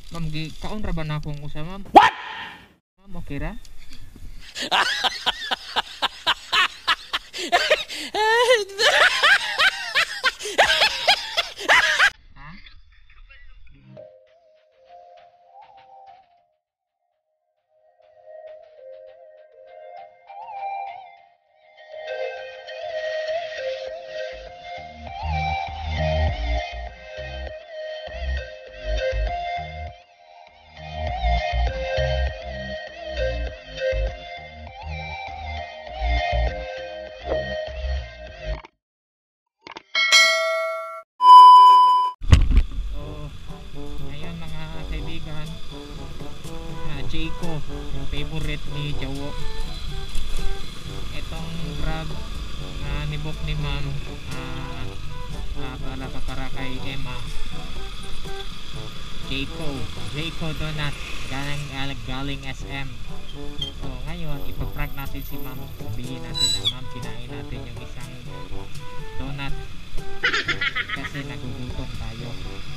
Ma'am, kaon ra ba na akong usa, ma'am? What? Ma'am, okay ra? Ha? So, ngayon mga kaibigan, Jayco, favorite ni Jawo. Itong vlog na nibok ni ma'am, para kay Emma. Jayco Donut, galing SM. So ngayon, ipaprank natin si ma'am. Sabihin natin na ma'am, kinain natin yung isang donut kasi nagugutom tayo.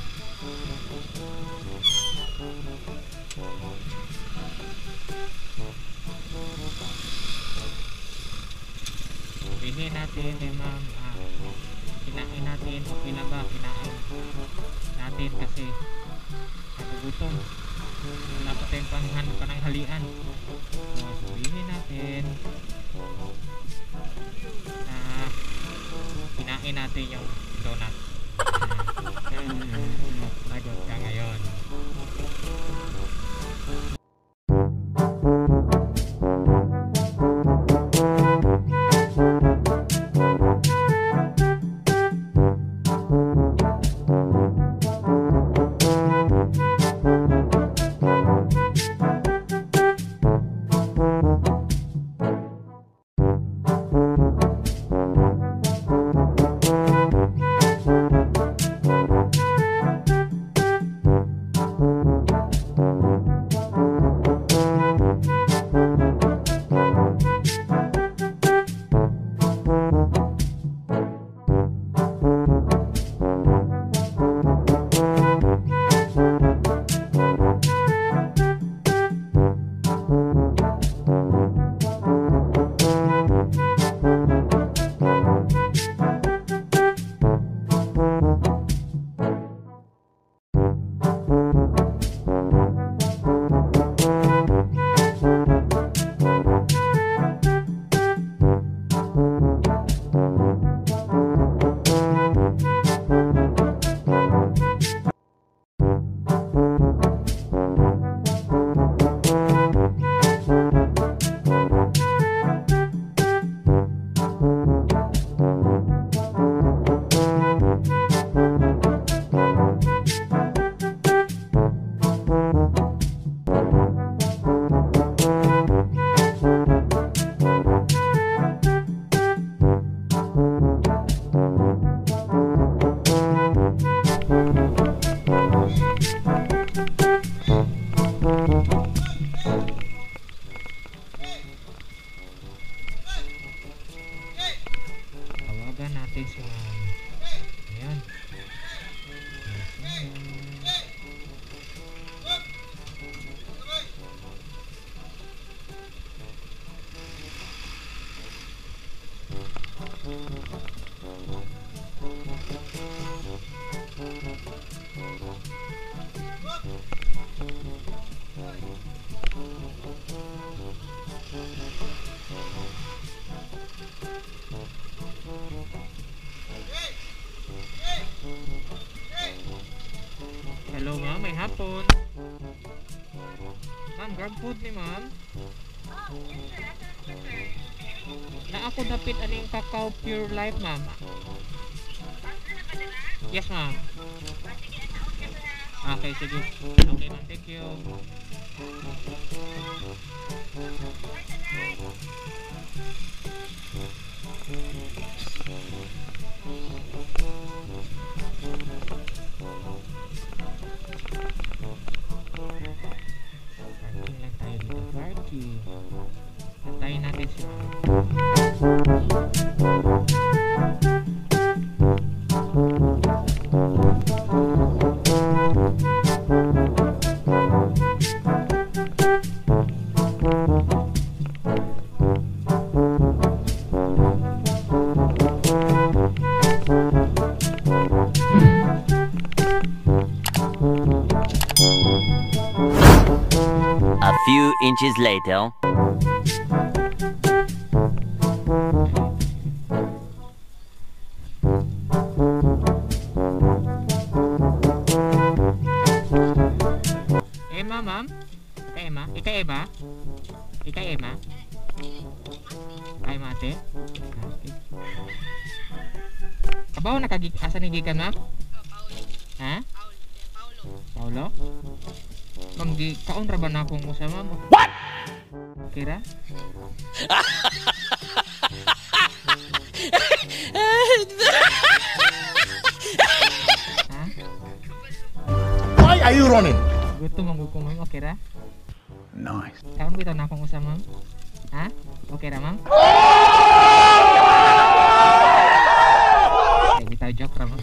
Sabihin natin eh ma'am, kinain natin, okay lang ba? Kinain natin kasi nagugutom. Wala pa tayong pananghalian. So sabihin natin na kinain natin yung donut. Lagot ka ngayon. Tawagan natin si ma'am. Ayan. Hello ma'am, may hapon. Ma'am, grab food ni ma'am. Na ako dapit aning Kakao Pure Life ma'am. Yes ma'am. Okay, sige. Okay ma'am, thank you. Parking lang tayo dito, parking. Antayin natin si ma'am. A few inches later. Emma, ma'am? Emma? Ika Emma? Ika Emma? Ay, mate? Okay. Kabaw, asa ni gikan, ma'am? Ha? Paulo? Ma'am, kaon ra ba na akong usama mo? What? Kira? Ha? Why are you running? Gusto mong gukumay mo, kira? Nice. Kaon bitaw na akong usama, ma'am? Ha? Okay ra, ma'am? Eh, bitaw joke ra, ma'am.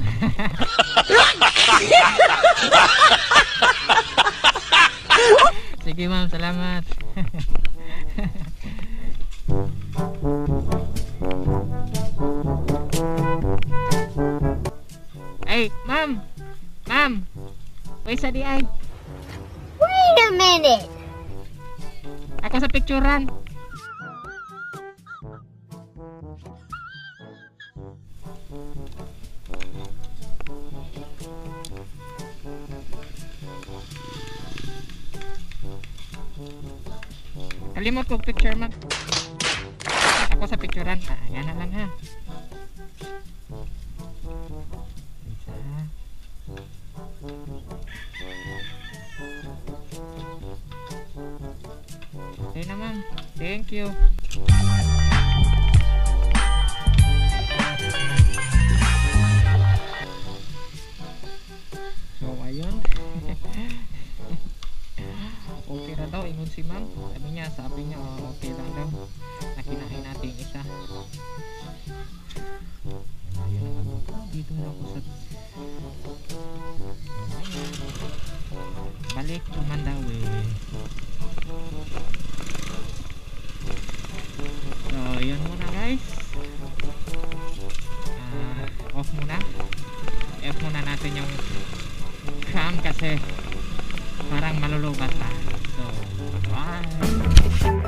Sige, ma'am, salamat. Ay, ma'am! Ma'am! Pwesa di ay. Wait a minute. Ako sa picturean. Kalimot ko picture, ma'am. Ako sa picturean. Ah, yan na lang ha. Isa. Okay na, ma'am. Thank you. So, ayun. Okay na daw, ingon si ma'am. Sabi niya, oh, okay lang daw. Nakinain natin isa. Ayun na lang. Dito na ako sa... Ayun. Balik naman daw eh. So, yun muna guys. Off muna. Off muna natin yung cam kasi parang malulubat na. So, bye!